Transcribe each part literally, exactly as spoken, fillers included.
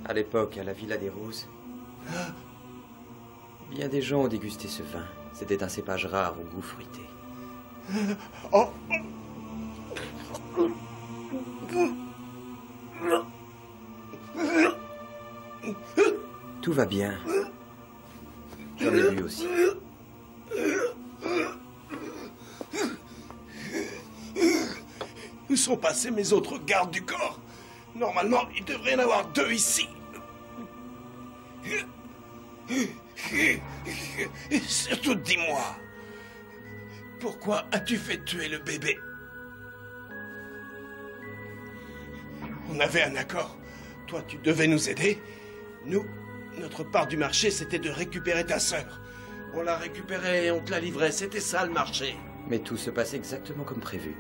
À l'époque, à la Villa des Roses, bien des gens ont dégusté ce vin. C'était un cépage rare au goût fruité. Oh. Tout va bien. J'en ai bu aussi. Où sont passés mes autres gardes du corps? Normalement, il devrait y en avoir deux ici. Et surtout, dis-moi, pourquoi as-tu fait tuer le bébé? On avait un accord. Toi, tu devais nous aider. Nous, notre part du marché, c'était de récupérer ta sœur. On l'a récupérée et on te la livrait. C'était ça, le marché. Mais tout se passe exactement comme prévu.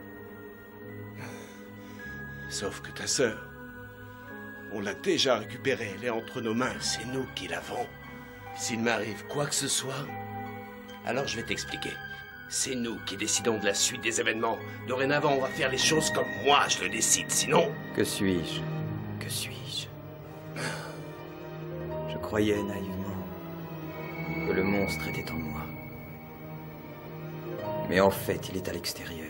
Sauf que ta sœur, on l'a déjà récupérée. Elle est entre nos mains. C'est nous qui l'avons. S'il m'arrive quoi que ce soit, alors je vais t'expliquer. C'est nous qui décidons de la suite des événements. Dorénavant, on va faire les choses comme moi je le décide. Sinon... Que suis-je? Que suis-je? Je croyais naïvement que le monstre était en moi. Mais en fait, il est à l'extérieur.